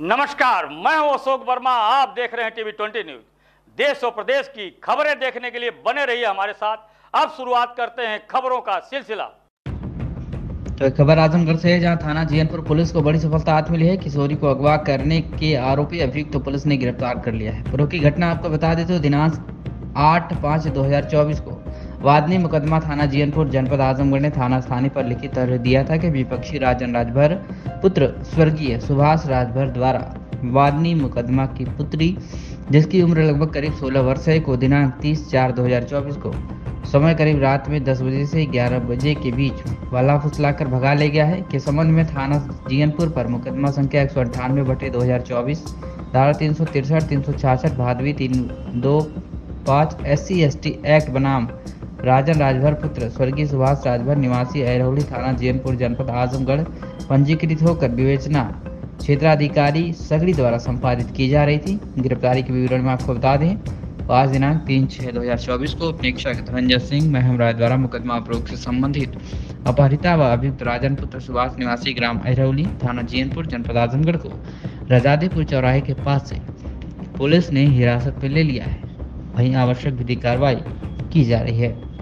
नमस्कार, मैं हूं अशोक वर्मा। आप देख रहे हैं टीवी 20 न्यूज। देश और प्रदेश की खबरें देखने के लिए बने रहिए हमारे साथ। अब शुरुआत करते हैं खबरों का सिलसिला। तो एक खबर आजमगढ़ से है, जहां थाना जीयनपुर पुलिस को बड़ी सफलता हाथ मिली है। किशोरी को अगवा करने के आरोपी अभियुक्त तो पुलिस ने गिरफ्तार कर लिया है। पूर्व की घटना आपको बता देते हो, दिनांक 8/5/2024 को वादनी मुकदमा थाना जीयनपुर जनपद आजमगढ़ ने थाना स्थानीय पर लिखित तर्ज दिया था कि विपक्षी राजन राजभर पुत्र स्वर्गीय सुभाष राजभर द्वारा वादनी मुकदमा की पुत्री, जिसकी उम्र लगभग करीब 16 वर्ष है, को दिनांक 30/4/2024 को समय करीब रात में 10 बजे से 11 बजे के बीच वाला फुसलाकर भगा ले गया है। के संबंध में थाना जीयनपुर पर मुकदमा संख्या 198/2024, धारा 363, 366, भादवी 325 SC/ST एक्ट बनाम राजन राजभर पुत्र स्वर्गीय सुभाष राजभर निवासी ऐरौली थाना जीयनपुर जनपद आजमगढ़ पंजीकृत होकर विवेचना क्षेत्राधिकारी सगड़ी द्वारा संपादित की जा रही थी। गिरफ्तारी के विवरण में आपको बता दें, आज दिनांक 3/6/2024 को प्रेक्षक धनंजय सिंह महमराज द्वारा मुकदमा उपरोक्त से संबंधित अपहरिता व अभियुक्त राजन पुत्र सुभाष निवासी ग्राम ऐरौली थाना जीयनपुर जनपद आजमगढ़ को रजादेपुर चौराहे के पास से पुलिस ने हिरासत में ले लिया है। वहीं आवश्यक विधिक कार्रवाई की जा रही है।